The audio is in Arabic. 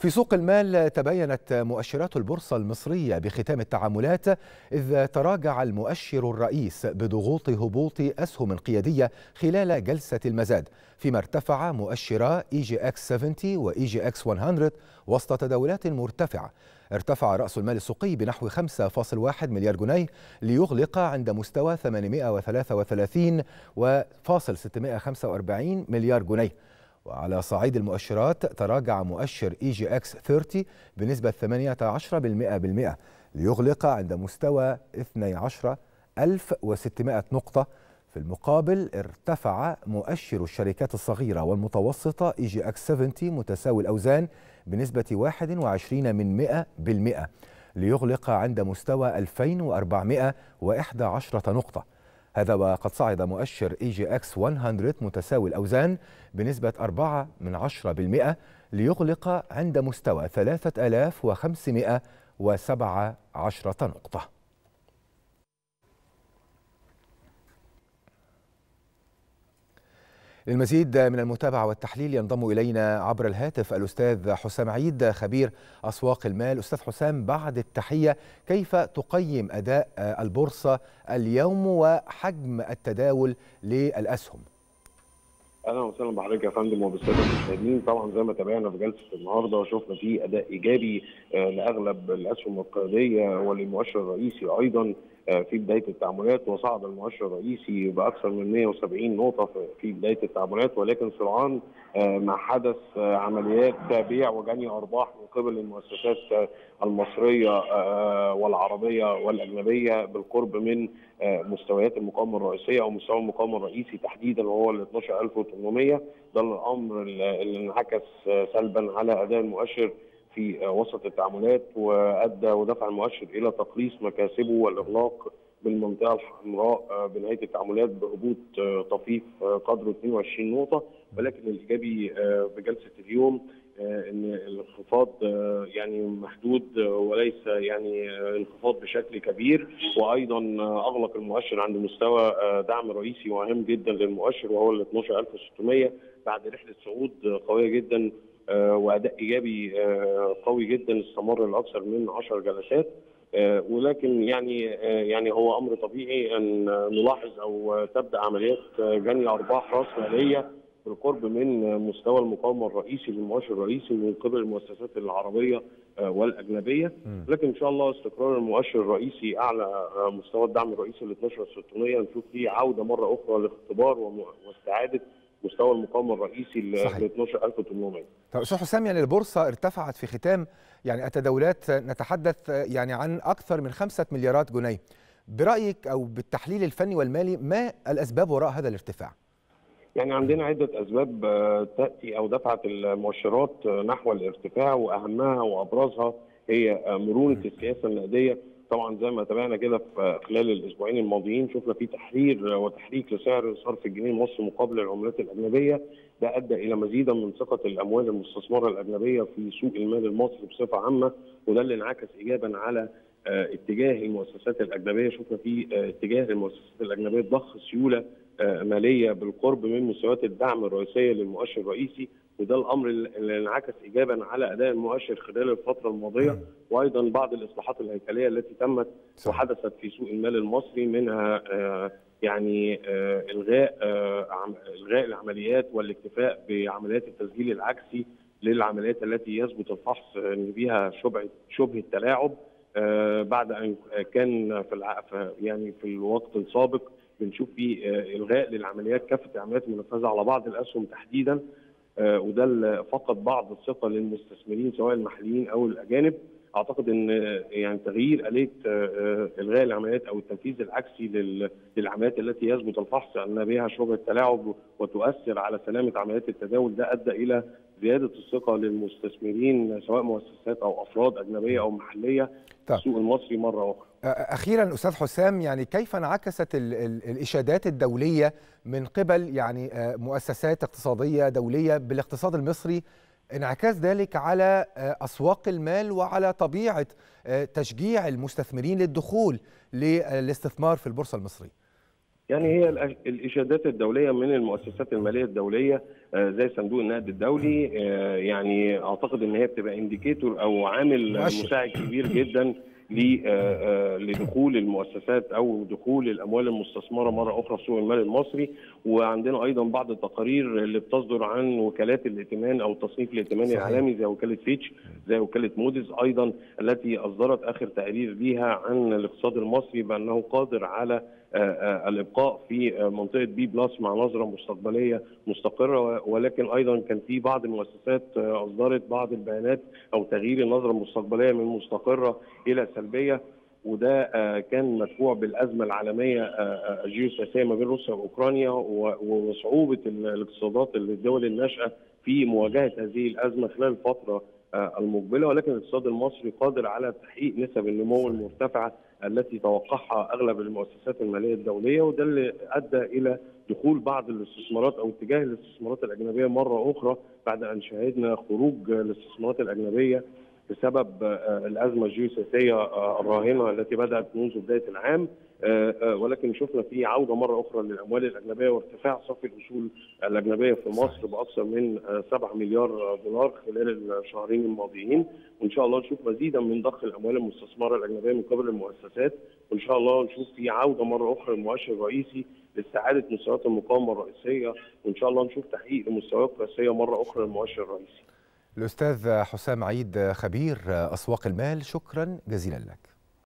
في سوق المال تباينت مؤشرات البورصة المصرية بختام التعاملات إذ تراجع المؤشر الرئيس بضغوط هبوط أسهم قيادية خلال جلسة المزاد، فيما ارتفع مؤشرا EGX 70 و EGX 100 وسط تداولات مرتفعة. ارتفع رأس المال السوقي بنحو 5.1 مليار جنيه ليغلق عند مستوى 833.645 مليار جنيه. وعلى صعيد المؤشرات تراجع مؤشر EGX 30 بنسبة 18% ليغلق عند مستوى 12,600 نقطة. في المقابل ارتفع مؤشر الشركات الصغيرة والمتوسطة EGX 70 متساوي الأوزان بنسبة 21% ليغلق عند مستوى 2,411 نقطة. هذا وقد صعد مؤشر EGX 100 متساوي الأوزان بنسبة 4% ليغلق عند مستوى 3,517 نقطة. للمزيد من المتابعة والتحليل ينضم إلينا عبر الهاتف الأستاذ حسام عيد خبير أسواق المال. أستاذ حسام، بعد التحية، كيف تقيم أداء البورصة اليوم وحجم التداول للأسهم؟ اهلا وسهلا بحضرتك يا فندم وبالساده المشاهدين. طبعا زي ما تابعنا في جلسه النهارده شفنا فيه اداء ايجابي لاغلب الاسهم القياديه وللمؤشر الرئيسي ايضا في بدايه التعاملات، وصعد المؤشر الرئيسي باكثر من 170 نقطه في بدايه التعاملات، ولكن سرعان ما حدث عمليات بيع وجني ارباح من قبل المؤسسات المصريه والعربيه والاجنبيه بالقرب من مستويات المقاومه الرئيسيه او مستوى المقاومه الرئيسي تحديدا وهو ال 12800. ده الامر اللي انعكس سلبا على اداء المؤشر في وسط التعاملات وادى ودفع المؤشر الى تقليص مكاسبه والاغلاق بالمنطقه الحمراء بنهايه التعاملات بهبوط طفيف قدره 22 نقطه. ولكن الايجابي بجلسه اليوم ان الانخفاض يعني محدود وليس يعني انخفاض بشكل كبير، وايضا اغلق المؤشر عند مستوى دعم رئيسي مهم جدا للمؤشر وهو ال 12600 بعد رحله صعود قويه جدا واداء ايجابي قوي جدا استمر لاكثر من 10 جلسات. ولكن يعني هو امر طبيعي ان نلاحظ او تبدا عمليات جني ارباح راس ماليه بالقرب من مستوى المقاومه الرئيسي للمؤشر الرئيسي من قبل المؤسسات العربيه والاجنبيه، لكن ان شاء الله استقرار المؤشر الرئيسي اعلى مستوى الدعم الرئيسي ل 12600 نشوف فيه عوده مره اخرى لاختبار واستعاده مستوى المقاومه الرئيسي ل 12800. طيب استاذ حسام، يعني البورصه ارتفعت في ختام يعني التداولات، نتحدث يعني عن اكثر من 5 مليارات جنيه. برايك او بالتحليل الفني والمالي ما الاسباب وراء هذا الارتفاع؟ يعني عندنا عدة أسباب تأتي أو دفعت المؤشرات نحو الارتفاع، وأهمها وأبرزها هي مرونة السياسة النقدية. طبعا زي ما تابعنا كده في خلال الأسبوعين الماضيين شفنا في تحرير وتحريك لسعر صرف الجنيه المصري مقابل العملات الأجنبية. ده أدى إلى مزيدا من ثقة الأموال المستثمرة الأجنبية في سوق المال المصري بصفة عامة، وده اللي انعكس إيجابا على اتجاه المؤسسات الأجنبية. شفنا في اتجاه المؤسسات الأجنبية ضخ سيولة ماليه بالقرب من مستويات الدعم الرئيسيه للمؤشر الرئيسي، وده الامر اللي انعكس ايجابا على اداء المؤشر خلال الفتره الماضيه. وايضا بعض الاصلاحات الهيكليه التي تمت وحدثت في سوق المال المصري، منها يعني الغاء العمليات والاكتفاء بعمليات التسجيل العكسي للعمليات التي يثبت الفحص ان فيها شبه التلاعب، بعد ان كان في الوقت السابق بنشوف في الغاء للعمليات كافه العمليات المنفذه على بعض الاسهم تحديدا، وده اللي فقد بعض الثقه للمستثمرين سواء المحليين او الاجانب. اعتقد ان يعني تغيير اليه الغاء العمليات او التنفيذ العكسي للعمليات التي يثبت الفحص ان بها شبهه التلاعب وتؤثر على سلامه عمليات التداول، ده ادى الى زياده الثقه للمستثمرين سواء مؤسسات او افراد اجنبيه او محليه في السوق المصري مره اخرى. أخيرا أستاذ حسام، يعني كيف انعكست الإشادات الدولية من قبل يعني مؤسسات اقتصادية دولية بالاقتصاد المصري، انعكاس ذلك على أسواق المال وعلى طبيعة تشجيع المستثمرين للدخول للاستثمار في البورصة المصرية؟ يعني هي الإشادات الدولية من المؤسسات المالية الدولية زي صندوق النقد الدولي، يعني أعتقد إن هي بتبقى إنديكيتور أو عامل مؤشر. مساعد كبير جدا لدخول المؤسسات أو دخول الأموال المستثمرة مرة أخرى في سوق المال المصري. وعندنا أيضا بعض التقارير اللي بتصدر عن وكالات الائتمان أو التصنيف الائتماني صحيح. العالمي زي وكالة فيتش، زي وكالة موديز أيضا، التي أصدرت آخر تقرير ليها عن الاقتصاد المصري بأنه قادر على الابقاء في منطقه بي بلس مع نظره مستقبليه مستقره. ولكن ايضا كان في بعض المؤسسات اصدرت بعض البيانات او تغيير النظره المستقبليه من مستقره الى سلبيه، وده كان مدفوع بالازمه العالميه الجيوسياسيه ما بين روسيا واوكرانيا وصعوبه الاقتصادات الدول الناشئه في مواجهه هذه الازمه خلال الفتره المقبله. ولكن الاقتصاد المصري قادر على تحقيق نسب النمو المرتفعه التي توقعها اغلب المؤسسات الماليه الدوليه، وده اللي ادى الى دخول بعض الاستثمارات او اتجاه الاستثمارات الاجنبيه مره اخرى بعد ان شهدنا خروج الاستثمارات الاجنبيه بسبب الازمه الجيوسياسيه الراهنه التي بدات منذ بدايه العام. ولكن شفنا في عوده مره اخرى للاموال الاجنبيه وارتفاع صافي الاصول الاجنبيه في مصر باكثر من 7 مليار دولار خلال الشهرين الماضيين. وان شاء الله نشوف مزيدا من ضخ الاموال المستثمره الاجنبيه من قبل المؤسسات، وان شاء الله نشوف في عوده مره اخرى للمؤشر الرئيسي لاستعاده مستويات المقاومه الرئيسيه، وان شاء الله نشوف تحقيق لمستويات قياسيه مره اخرى للمؤشر الرئيسي. الأستاذ حسام عيد خبير أسواق المال، شكرا جزيلا لك.